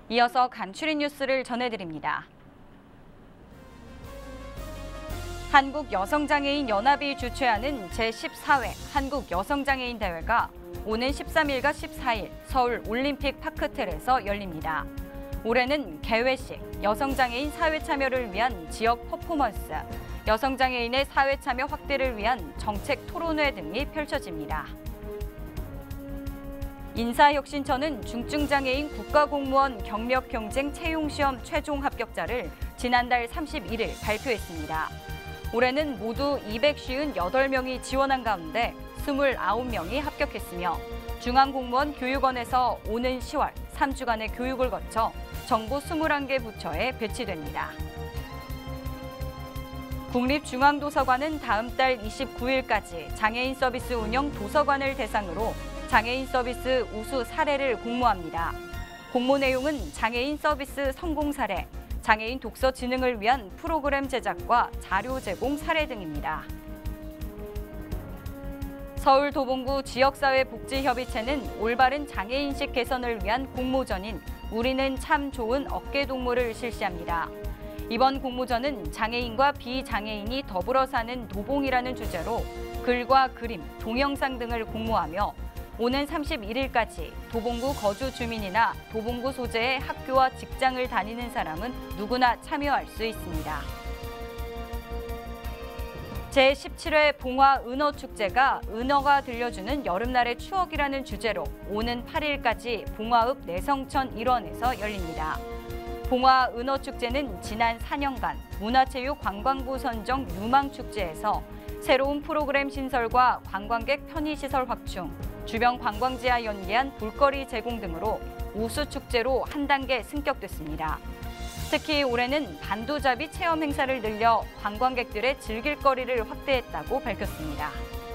이어서 간추린 뉴스를 전해드립니다. 한국여성장애인연합이 주최하는 제14회 한국여성장애인 대회가 오는 13일과 14일 서울 올림픽 파크텔에서 열립니다. 올해는 개회식, 여성장애인 사회 참여를 위한 지역 퍼포먼스, 여성장애인의 사회 참여 확대를 위한 정책 토론회 등이 펼쳐집니다. 인사혁신처는 중증장애인 국가공무원 경력경쟁 채용시험 최종 합격자를 지난달 31일 발표했습니다. 올해는 모두 258명이 지원한 가운데 29명이 합격했으며 중앙공무원 교육원에서 오는 10월 3주간의 교육을 거쳐 정부 21개 부처에 배치됩니다. 국립중앙도서관은 다음 달 29일까지 장애인 서비스 운영 도서관을 대상으로 장애인 서비스 우수 사례를 공모합니다. 공모 내용은 장애인 서비스 성공 사례, 장애인 독서 진흥을 위한 프로그램 제작과 자료 제공 사례 등입니다. 서울도봉구 지역사회복지협의체는 올바른 장애인식 개선을 위한 공모전인 우리는 참 좋은 어깨동무를 실시합니다. 이번 공모전은 장애인과 비장애인이 더불어 사는 도봉이라는 주제로 글과 그림, 동영상 등을 공모하며 오는 31일까지 도봉구 거주 주민이나 도봉구 소재의 학교와 직장을 다니는 사람은 누구나 참여할 수 있습니다. 제17회 봉화 은어축제가 은어가 들려주는 여름날의 추억이라는 주제로 오는 8일까지 봉화읍 내성천 일원에서 열립니다. 봉화 은어축제는 지난 4년간 문화체육관광부 선정 유망축제에서 새로운 프로그램 신설과 관광객 편의시설 확충, 주변 관광지와 연계한 볼거리 제공 등으로 우수축제로 한 단계 승격됐습니다. 특히 올해는 반도잡이 체험 행사를 늘려 관광객들의 즐길거리를 확대했다고 밝혔습니다.